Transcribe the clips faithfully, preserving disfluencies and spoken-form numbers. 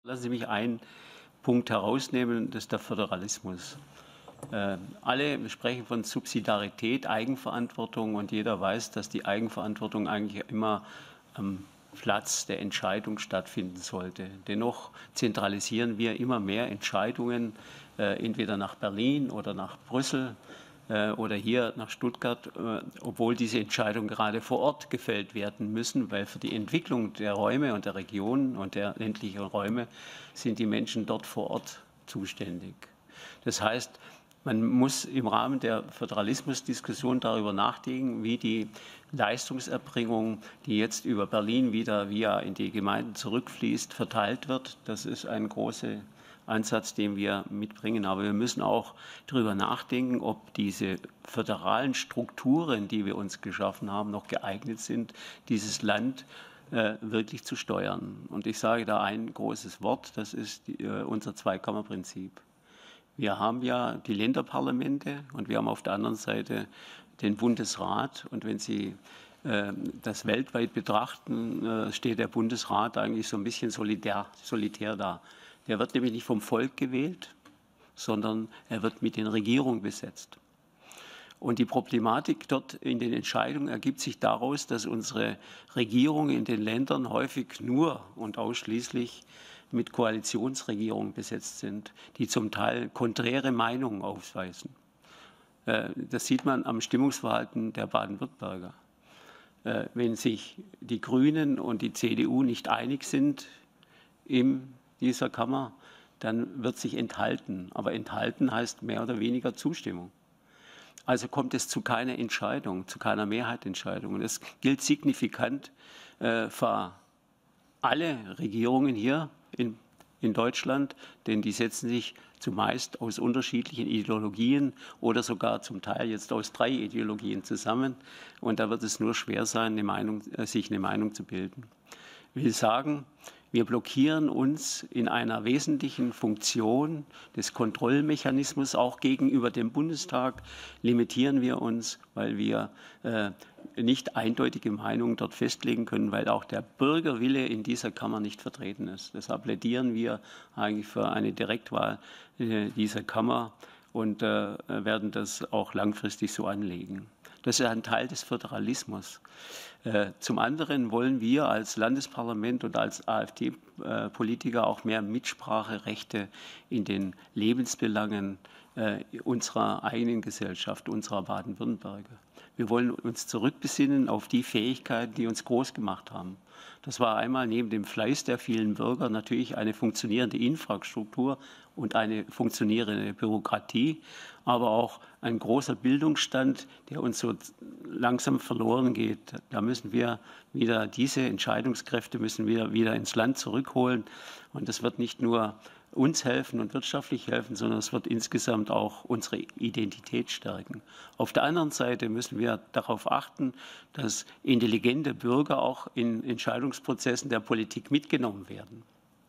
Lassen Sie mich einen Punkt herausnehmen, das ist der Föderalismus. Äh, alle sprechen von Subsidiarität, Eigenverantwortung, und jeder weiß, dass die Eigenverantwortung eigentlich immer am Platz der Entscheidung stattfinden sollte. Dennoch zentralisieren wir immer mehr Entscheidungen, äh, entweder nach Berlin oder nach Brüssel äh, oder hier nach Stuttgart, äh, obwohl diese Entscheidungen gerade vor Ort gefällt werden müssen, weil für die Entwicklung der Räume und der Regionen und der ländlichen Räume sind die Menschen dort vor Ort zuständig. Das heißt, man muss im Rahmen der Föderalismusdiskussion darüber nachdenken, wie die Leistungserbringung, die jetzt über Berlin wieder via in die Gemeinden zurückfließt, verteilt wird. Das ist ein großer Ansatz, den wir mitbringen. Aber wir müssen auch darüber nachdenken, ob diese föderalen Strukturen, die wir uns geschaffen haben, noch geeignet sind, dieses Land äh, wirklich zu steuern. Und ich sage da ein großes Wort, das ist die, äh, unser Zweikammerprinzip. Wir haben ja die Länderparlamente und wir haben auf der anderen Seite den Bundesrat. Und wenn Sie äh, das weltweit betrachten, äh, steht der Bundesrat eigentlich so ein bisschen solidär, solitär da. Der wird nämlich nicht vom Volk gewählt, sondern er wird mit den Regierungen besetzt. Und die Problematik dort in den Entscheidungen ergibt sich daraus, dass unsere Regierungen in den Ländern häufig nur und ausschließlich mit Koalitionsregierungen besetzt sind, die zum Teil konträre Meinungen aufweisen. Das sieht man am Stimmungsverhalten der Baden-Württemberger. Wenn sich die Grünen und die C D U nicht einig sind in dieser Kammer, dann wird sich enthalten. Aber enthalten heißt mehr oder weniger Zustimmung. Also kommt es zu keiner Entscheidung, zu keiner Mehrheitsentscheidung. Und das gilt signifikant äh, für alle Regierungen hier in, in Deutschland, denn die setzen sich zumeist aus unterschiedlichen Ideologien oder sogar zum Teil jetzt aus drei Ideologien zusammen. Und da wird es nur schwer sein, eine Meinung, äh, sich eine Meinung zu bilden. Ich will sagen, wir blockieren uns in einer wesentlichen Funktion des Kontrollmechanismus, auch gegenüber dem Bundestag, limitieren wir uns, weil wir äh, nicht eindeutige Meinungen dort festlegen können, weil auch der Bürgerwille in dieser Kammer nicht vertreten ist. Deshalb plädieren wir eigentlich für eine Direktwahl äh, dieser Kammer und äh, werden das auch langfristig so anlegen. Das ist ein Teil des Föderalismus. Zum anderen wollen wir als Landesparlament und als AfD-Politiker auch mehr Mitspracherechte in den Lebensbelangen unserer eigenen Gesellschaft, unserer Baden-Württemberger. Wir wollen uns zurückbesinnen auf die Fähigkeiten, die uns groß gemacht haben. Das war einmal neben dem Fleiß der vielen Bürger natürlich eine funktionierende Infrastruktur und eine funktionierende Bürokratie, aber auch ein großer Bildungsstand, der uns so langsam verloren geht. Da müssen wir wieder diese Entscheidungskräfte müssen wir wieder ins Land zurückholen. Und das wird nicht nur uns helfen und wirtschaftlich helfen, sondern es wird insgesamt auch unsere Identität stärken. Auf der anderen Seite müssen wir darauf achten, dass intelligente Bürger auch in Entscheidungsprozessen der Politik mitgenommen werden.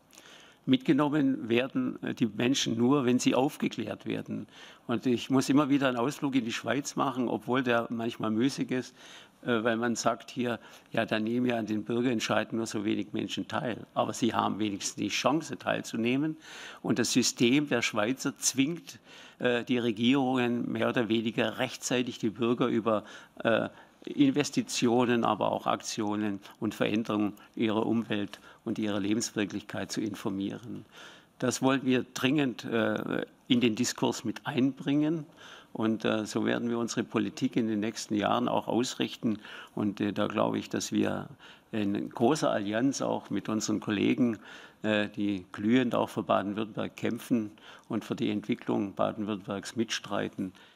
Mitgenommen werden die Menschen nur, wenn sie aufgeklärt werden. Und ich muss immer wieder einen Ausflug in die Schweiz machen, obwohl der manchmal müßig ist, weil man sagt hier, ja, da nehmen ja an den Bürgerentscheiden nur so wenig Menschen teil. Aber sie haben wenigstens die Chance, teilzunehmen. Und das System der Schweizer zwingt äh, die Regierungen mehr oder weniger rechtzeitig die Bürger über äh, Investitionen, aber auch Aktionen und Veränderungen ihrer Umwelt und ihrer Lebenswirklichkeit zu informieren. Das wollen wir dringend äh, in den Diskurs mit einbringen. Und äh, so werden wir unsere Politik in den nächsten Jahren auch ausrichten. Und äh, da glaube ich, dass wir in großer Allianz auch mit unseren Kollegen, äh, die glühend auch für Baden-Württemberg kämpfen und für die Entwicklung Baden-Württembergs mitstreiten,